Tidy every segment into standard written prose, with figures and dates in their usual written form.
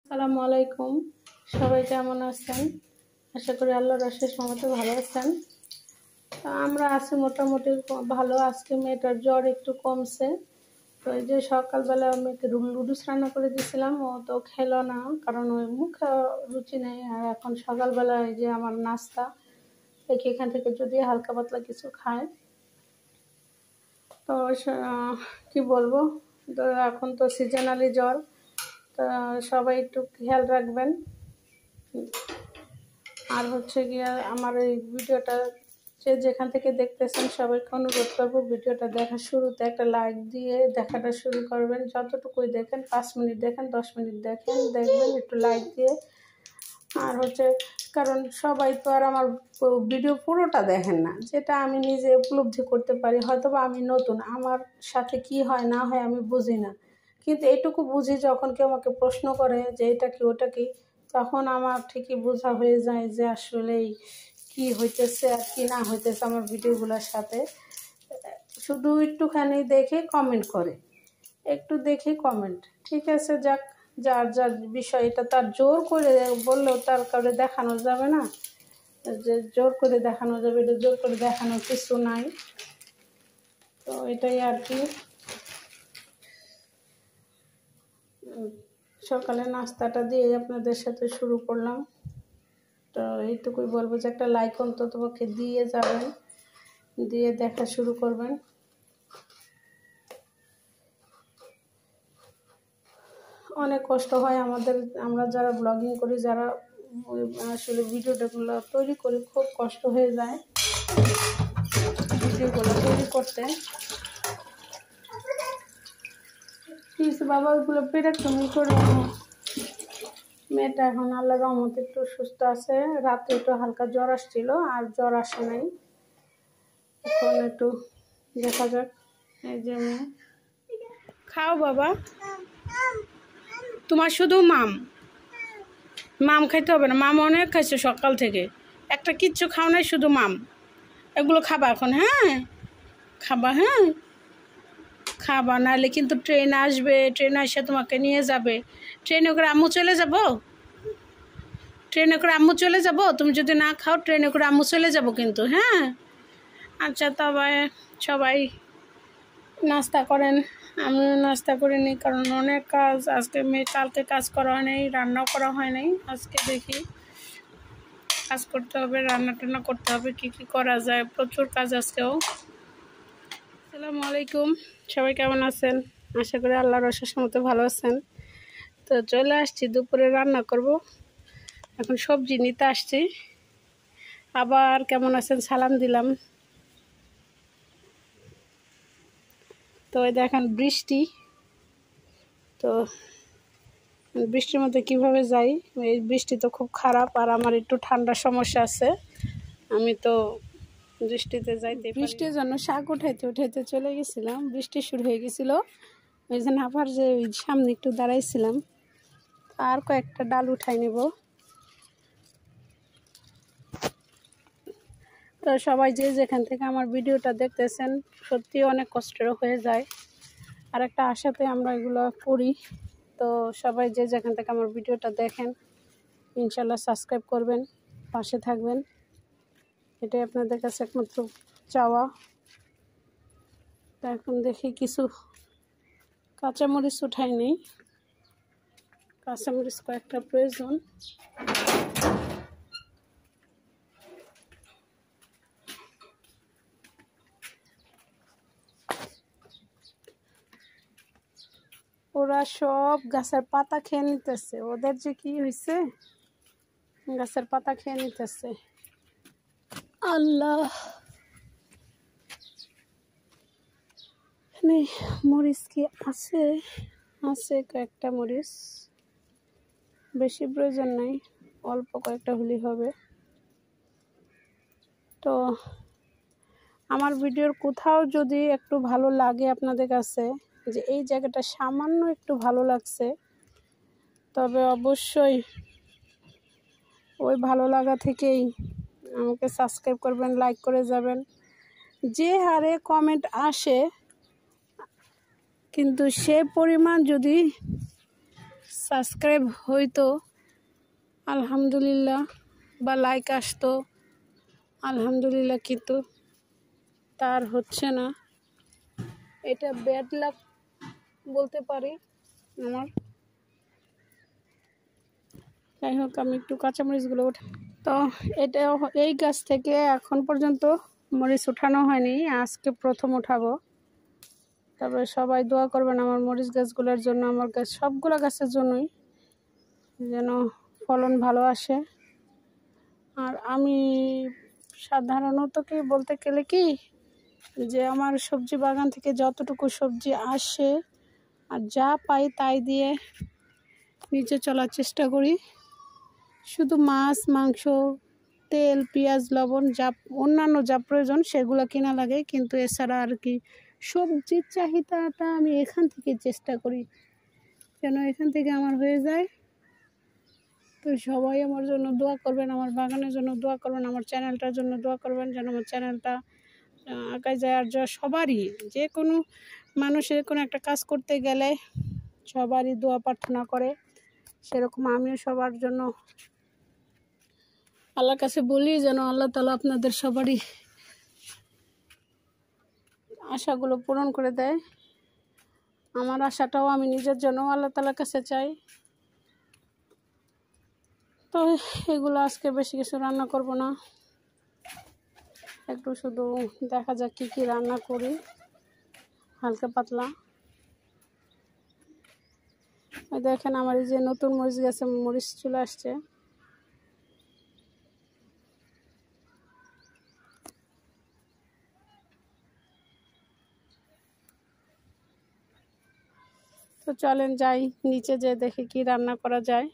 আসসালামু আলাইকুম। সবাই কেমন আছেন? আশা করি আল্লাহর অশেষ রহমতে ভালো আছেন। আমরা আছি মোটামুটি ভালো। আজকে মেয়েটার জ্বর একটু কমছে। তো এই যে সকালবেলা আমি লুডুস রান্না করে দিয়েছিলাম, ও তো খেলো না, কারণ ওই মুখে রুচি নেই। আর এখন সকালবেলা এই যে আমার নাস্তা দেখি এখান থেকে যদি হালকা পাতলা কিছু খায়। তো কি বলবো, তো এখন তো সিজনালি জ্বর, তা সবাই একটু খেয়াল রাখবেন। আর হচ্ছে গিয়ে আমার এই ভিডিওটা যেখান থেকে দেখতেছেন সবাইকে অনুরোধ করবো, ভিডিওটা দেখার শুরুতে একটা লাইক দিয়ে দেখাটা শুরু করবেন। যতটুকুই দেখেন, 5 মিনিট দেখেন, 10 মিনিট দেখেন, দেখবেন একটু লাইক দিয়ে। আর হচ্ছে, কারণ সবাই তো আর আমার ভিডিও পুরোটা দেখেন না, যেটা আমি নিজে উপলব্ধি করতে পারি। হয়তো বা আমি নতুন, আমার সাথে কি হয় না হয় আমি বুঝি না, কিন্তু এটুকু বুঝি যখন কেউ আমাকে প্রশ্ন করে যে এটা কি ওটা কি, তখন আমার ঠিকই বোঝা হয়ে যায় যে আসলেই কি হইতেছে আর কি না হইতেছে আমার ভিডিওগুলোর সাথে। শুধু একটুখানি দেখে কমেন্ট করে, একটু দেখে কমেন্ট, ঠিক আছে, যাক, যার যার বিষয়। এটা তার জোর করে বললেও তার কাউকে দেখানো যাবে না, যে জোর করে দেখানো যাবে, এটা জোর করে দেখানোর কিছু নাই। তো এটাই আর কি। সকালে নাস্তাটা দিয়ে আপনাদের সাথে শুরু করলাম। তো এইটুকুই বলবো যে একটা লাইক অন্তত পক্ষে দিয়ে যাবেন, দিয়ে দেখা শুরু করবেন। অনেক কষ্ট হয় আমাদের, আমরা যারা ব্লগিং করি, যারা আসলে ভিডিওগুলো তৈরি করি, খুব কষ্ট হয়ে যায় ভিডিওগুলো তৈরি করতে। প্লিজ বাবা, ওইগুলো পেরে তুমি করে। মেয়েটা এখন আল্লাহর রহমতে একটু সুস্থ আছে। রাতে একটু হালকা জ্বর আসছিল, আর জ্বর আসে নাই। এখন একটু দেখা যাক। এই যে মেয়ে, খাও বাবা, তোমার শুধু মাম মাম খাইতে হবে না। মাম অনেক খাইছে সকাল থেকে, একটা কিচ্ছু খাও নাই, শুধু মাম। এগুলো খাবা এখন, হ্যাঁ খাবা, হ্যাঁ খাবা, নাহলে কিন্তু ট্রেন আসবে, ট্রেন এসে তোমাকে নিয়ে যাবে। ট্রেনে করে আম্মু চলে যাব, ট্রেনে করে আম্মু চলে যাব। তুমি যদি না খাও, ট্রেনে করে আম্মু চলে যাব কিন্তু, হ্যাঁ। আচ্ছা, তবে সবাই নাস্তা করেন, আমিও নাস্তা করিনি, কারণ অনেক কাজ আজকে। কালকে কাজ করা হয় নাই, রান্নাও করা হয় নাই। আজকে দেখি কাজ করতে হবে, রান্না টান্না করতে হবে, কি কি করা যায়, প্রচুর কাজ আজকেও। আসসালামু আলাইকুম, সবাই কেমন আছেন? আশা করি আল্লাহর অশেষ মতো ভালো আছেন। তো চলে আসছি, দুপুরে রান্না করব। এখন সবজি নিতে আসছি। আবার কেমন আছেন সালাম দিলাম। তো এই দেখেন বৃষ্টি, তো বৃষ্টির মধ্যে কিভাবে যাই। এই বৃষ্টি তো খুব খারাপ, আর আমার একটু ঠান্ডার সমস্যা আছে। আমি তো বৃষ্টিতে যাইতে, বৃষ্টির জন্য শাক উঠাইতে উঠাইতে চলে গেছিলাম, বৃষ্টি শুরু হয়ে গেছিল। ওই জন্য আবার যে ওই সামনে একটু দাঁড়াইছিলাম, আর কয়েকটা ডাল উঠাই নেব। তো সবাই যে যেখান থেকে আমার ভিডিওটা দেখতেছেন, সত্যি অনেক কষ্টের হয়ে যায়। আর একটা আশাতে আমরা এগুলো করি। তো সবাই যে যেখান থেকে আমার ভিডিওটা দেখেন, ইনশাল্লাহ সাবস্ক্রাইব করবেন, পাশে থাকবেন, এটাই আপনাদের কাছে একমাত্র চাওয়া। তো এখন দেখি কিছু কাঁচামরিচ উঠাই নেই, কাঁচামরিচ কয়েকটা প্রয়োজন। ওরা সব গাছের পাতা খেয়ে নিতেছে, ওদের যে কি হয়েছে, গাছের পাতা খেয়ে নিতেছে। আল্লাহ, এখানে মরিচ কি আছে? আছে কয়েকটা মরিচ, বেশি প্রয়োজন নাই, অল্প কয়েকটা হলেই হবে। তো আমার ভিডিওর কোথাও যদি একটু ভালো লাগে আপনাদের কাছে, যে এই জায়গাটা সামান্য একটু ভালো লাগছে, তবে অবশ্যই ওই ভালো লাগা থেকেই আমাকে সাবস্ক্রাইব করবেন, লাইক করে যাবেন। যে হারে কমেন্ট আসে, কিন্তু সে পরিমাণ যদি সাবস্ক্রাইব হইতো আলহামদুলিল্লাহ, বা লাইক আসতো আলহামদুলিল্লাহ, কিন্তু তার হচ্ছে না। এটা ব্যাড লাক বলতে পারি আমার। যাই হোক, আমি একটু কাঁচামরিচগুলো তো এটা এই গাছ থেকে এখন পর্যন্ত মরিচ উঠানো হয়নি, আজকে প্রথম উঠাবো। তারপরে সবাই দোয়া করবেন আমার মরিচ গাছগুলোর জন্য, আমার গাছ সবগুলো গাছের জন্যই যেন ফলন ভালো আসে। আর আমি সাধারণত কি বলতে গেলে কি, যে আমার সবজি বাগান থেকে যতটুকু সবজি আসে আর যা পাই তাই দিয়ে নিচে চলার চেষ্টা করি। শুধু মাছ, মাংস, তেল, পেঁয়াজ, লবণ যা অন্যান্য যা প্রয়োজন সেগুলো কেনা লাগে, কিন্তু এছাড়া আর কি সবজির চাহিদাটা আমি এখান থেকে চেষ্টা করি যেন এখান থেকে আমার হয়ে যায়। তো সবাই আমার জন্য দোয়া করবেন, আমার বাগানের জন্য দোয়া করবেন, আমার চ্যানেলটার জন্য দোয়া করবেন যেন আমার চ্যানেলটা আগায় যায়। আর সবারই, যে কোনো মানুষের কোনো একটা কাজ করতে গেলে সবারই দোয়া প্রার্থনা করে, সেরকম আমিও সবার জন্য আল্লাহর কাছে বলি যেন আল্লাহ তাআলা আপনাদের সবারই আশাগুলো পূরণ করে দেয়। আমার আশাটাও আমি নিজের জন্য আল্লাহ তাআলার কাছে চাই। তো এগুলো আজকে বেশি কিছু রান্না করব না, একটু শুধু দেখা যাক কী কী রান্না করি, হালকা পাতলা। দেখেন আমার এই যে নতুন মরিচ গাছে মরিচ চলে আসছে। তো চলেন যাই নিচে, যে দেখি কি রান্না করা যায়।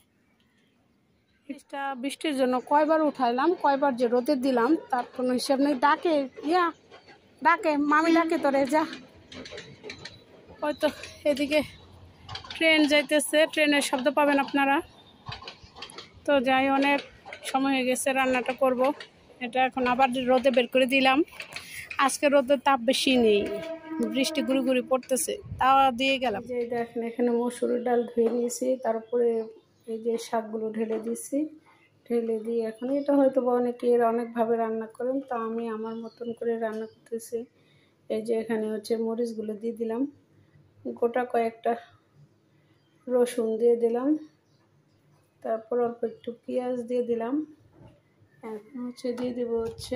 বৃষ্টির জন্য কয়বার উঠাইলাম, কয়বার যে রোদে দিলাম তার কোনো হিসাব নেই। ডাকে ডাকে মামি, ডাকে তোরে যা। হয়তো এদিকে ট্রেন যাইতেছে, ট্রেনের শব্দ পাবেন আপনারা। তো যাই, অনেক সময় হয়ে গেছে, রান্নাটা করব। এটা এখন আবার রোদে বের করে দিলাম। আজকে রোদের তাপ বেশি নেই, বৃষ্টি গুড়ি গুড়ি পড়তেছে, তাও দিয়ে গেলাম। যে দেখেন এখানে মসুরের ডাল ধুয়ে নিয়েছি, তারপরে এই যে শাকগুলো ঢেলে দিয়েছি, ঢেলে দিয়ে এখন এটা হয়তো বা অনেকে অনেকভাবে রান্না করেন, তা আমি আমার মতন করে রান্না করতেছি। এই যে এখানে হচ্ছে মরিচগুলো দিয়ে দিলাম, গোটা কয়েকটা রসুন দিয়ে দিলাম, তারপর অল্প একটু পেঁয়াজ দিয়ে দিলাম। এখন হচ্ছে দিয়ে দেবো হচ্ছে,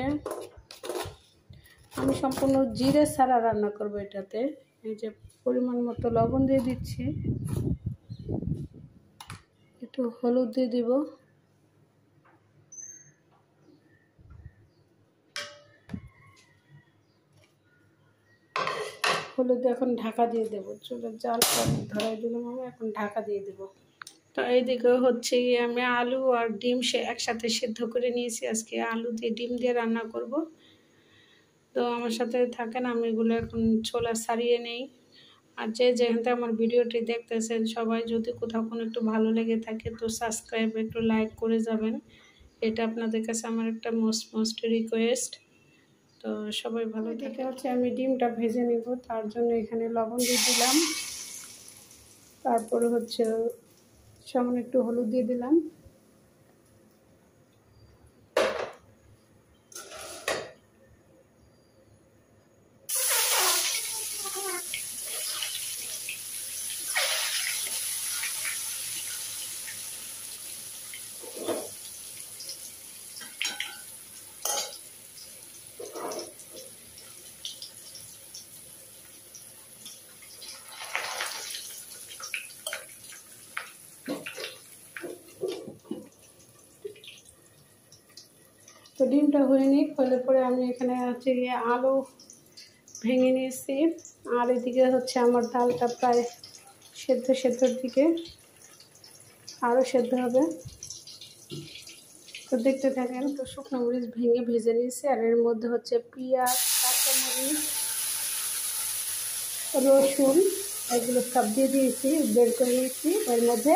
আমি সম্পূর্ণ জিরে ছাড়া রান্না করব এটাতে। এই যে পরিমাণ মতো লবণ দিয়ে দিচ্ছি, একটু হলুদ দিয়ে দিব, হলুদ এখন ঢাকা দিয়ে দেবো। চুলের জাল ধরাই দিলাম, আমি এখন ঢাকা দিয়ে দেবো। তো এইদিকে হচ্ছে আমি আলু আর ডিম একসাথে সেদ্ধ করে নিয়েছি, আজকে আলু দিয়ে ডিম দিয়ে রান্না করব। তো আমার সাথে থাকেন, আমি এগুলো এখন ছোলা ছাড়িয়ে নেই। আর যেখান থেকে আমার ভিডিওটি দেখতেছেন সবাই যদি কোথাও কোনো একটু ভালো লেগে থাকে তো সাবস্ক্রাইব, একটু লাইক করে যাবেন, এটা আপনাদের কাছে আমার একটা মোস্ট রিকোয়েস্ট। তো সবাই ভালো থাকে। হচ্ছে আমি ডিমটা ভেজে নিব, তার জন্য এখানে লবণ দিয়ে দিলাম, তারপরে হচ্ছে সামান্য একটু হলুদ দিয়ে দিলাম, তো ডিমটা হয়ে নিক, হলে পরে আমি এখানে হচ্ছে গিয়ে আলু ভেঙে নিয়েছি। আর এদিকে হচ্ছে আমার ডালটা প্রায় সেদ্ধর দিকে, আরও সেদ্ধ হবে। তো দেখতে থাকেন। তো শুকনো মরিচ ভেঙে ভেজে নিয়েছি, আর এর মধ্যে হচ্ছে পেঁয়াজ, কাঁচামরিচ, রসুন এগুলো সব দিয়ে দিয়েছি, বের করে নিয়েছি। এর মধ্যে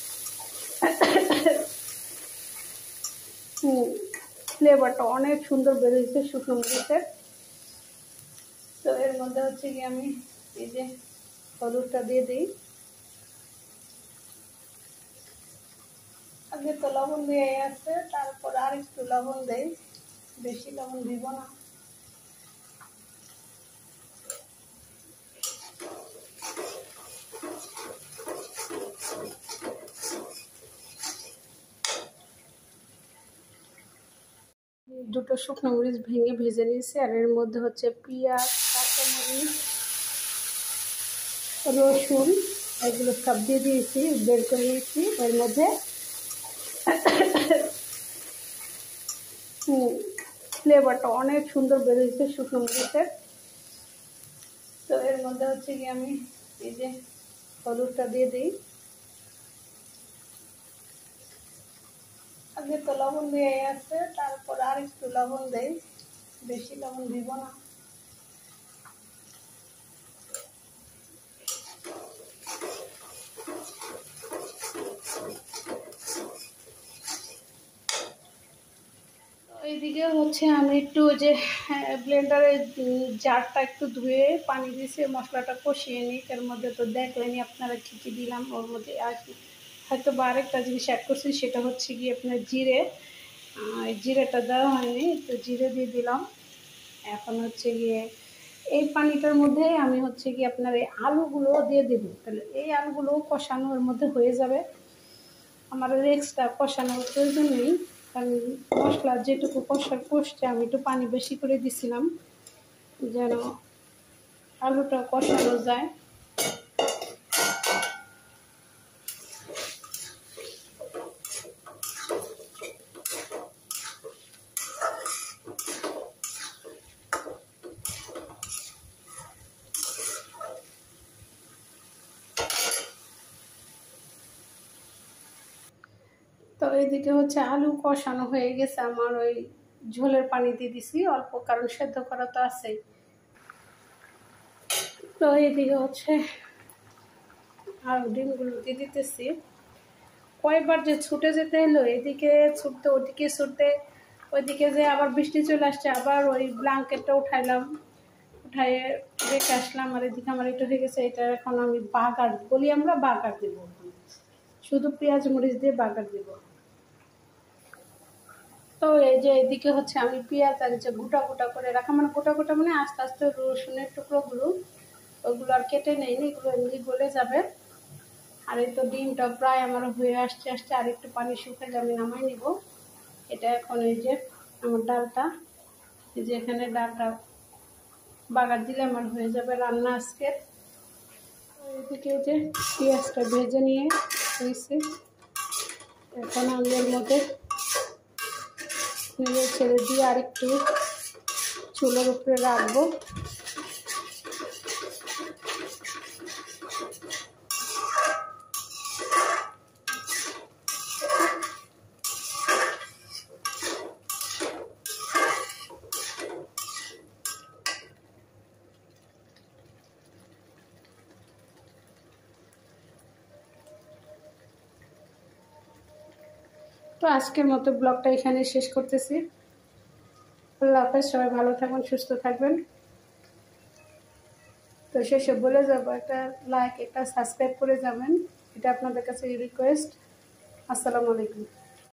ফ্লেভারটা অনেক সুন্দর বেরিয়েছে শুকনো মরিচের। তো এর মধ্যে হচ্ছে কি আমি এই যে হলুদটা দিয়ে দিই, আগে তো লবণ দিয়ে আছে, তারপর আর একটু লবণ দেই, বেশি লবণ দিব না। দুটো শুকনো মরিচ ভেঙে ভেজে নিয়েছি, আর এর মধ্যে হচ্ছে পেঁয়াজ, কাঁচামরিচ, রসুন, এগুলো সব দিয়ে দিয়েছি, বের করে নিয়েছি। এর মধ্যে ফ্লেভারটা অনেক সুন্দর বেরিয়েছে শুকনো মরিচের। তো এর মধ্যে হচ্ছে কি আমি এই যে হলুদটা দিয়ে দিই। আগে তো লবণ দিয়ে আছে, তারপর আর একটু লবণ দেই, বেশি লবণ দিব না। এইদিকে হচ্ছে আমি একটু যে ব্লেন্ডারের জারটা একটু ধুয়ে পানি দিয়েছি, মশলাটা কষিয়ে নিই। এর মধ্যে তো দেখলেনি আপনারা কী কী দিলাম। ওর মধ্যে আর কি হয়তো বা আরেকটা জিনিস অ্যাড করছি, সেটা হচ্ছে কি আপনার জিরে। জিরেটা দেওয়া হয়নি, তো জিরে দিয়ে দিলাম। এখন হচ্ছে গিয়ে এই পানিটার মধ্যে আমি হচ্ছে কি আপনার এই আলুগুলো দিয়ে দেবো। তাহলে এই আলুগুলো কষানোর মধ্যে হয়ে যাবে, আমার এক্সট্রা কষানোর প্রয়োজন নেই। কারণ মশলা যেটুকু কষছে আমি একটু পানি বেশি করে দিছিলাম যেন আলুটা কষানো যায়। তো এইদিকে হচ্ছে আলু কষানো হয়ে গেছে আমার, ওই ঝোলের পানি দিয়ে দিছি অল্প, কারণ সেদ্ধ করা তো আছেই। তো এইদিকে হচ্ছে আর ডিমগুলো দিয়ে দিতেছি। কয়েকবার যে ছুটে যেতে এলো, এদিকে ছুটতে ওদিকে ছুটতে, ওইদিকে যে আবার বৃষ্টি চলে আসছে, আবার ওই ব্ল্যাঙ্কেটটা উঠাইলাম, উঠাইয়ে রেখে আসলাম। আর এদিকে আমার এটা হয়ে গেছে, এটা এখন আমি বাগার বলি, আমরা বাগার দেবো, শুধু পেঁয়াজ মরিচ দিয়ে বাগার দেব। তো এই যে এদিকে হচ্ছে আমি পেঁয়াজ আর যে গোটা গোটা করে রাখা, মানে গোটা গোটা মানে আস্তে আস্তে রসুনের টুকরোগুলো, ওগুলো আর কেটে নেইনি, এগুলো এমনি গলে যাবে। আর এই তো ডিমটা প্রায় আমার হয়ে আসছে আর একটু পানি শুকালে আমি নামাই নিব। এটা এখন এই যে আমার ডালটা, এই যে এখানে ডালটা বাগার দিলে আমার হয়ে যাবে রান্না আজকের। এদিকে যে পেঁয়াজটা ভেজে নিয়ে হয়েছে, এখন আমি এর মধ্যে নেড়ে ছেড়ে দিয়ে আর একটু চুলের উপরে রাখবো। তো আজকের মতো ব্লগটা এখানে শেষ করতেছি। আল্লাহ হাফেজ, সবাই ভালো থাকবেন, সুস্থ থাকবেন। তো শেষে বলে যাবো, একটা লাইক, একটা সাবস্ক্রাইব করে যাবেন, এটা আপনাদের কাছে রিকোয়েস্ট। আসসালামু আলাইকুম।